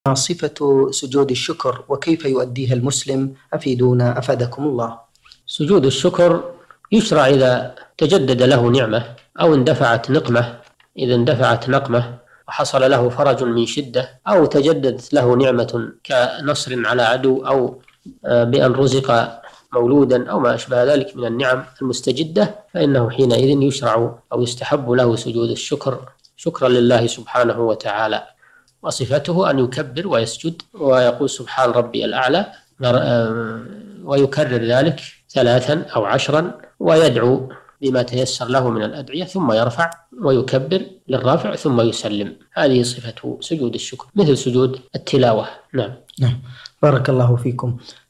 صفة سجود الشكر وكيف يؤديها المسلم؟ أفيدونا أفادكم الله. سجود الشكر يشرع إذا تجدد له نعمة أو اندفعت نقمة، إذا اندفعت نقمة وحصل له فرج من شدة، أو تجددت له نعمة كنصر على عدو، أو بأن رزق مولودا، أو ما أشبه ذلك من النعم المستجدة، فإنه حينئذ يشرع أو يستحب له سجود الشكر شكرا لله سبحانه وتعالى. وصفته أن يكبر ويسجد ويقول سبحان ربي الأعلى، ويكرر ذلك 3 أو 10، ويدعو بما تيسر له من الأدعية، ثم يرفع ويكبر للرافع ثم يسلم. هذه صفة سجود الشكر مثل سجود التلاوة. نعم. بارك الله فيكم.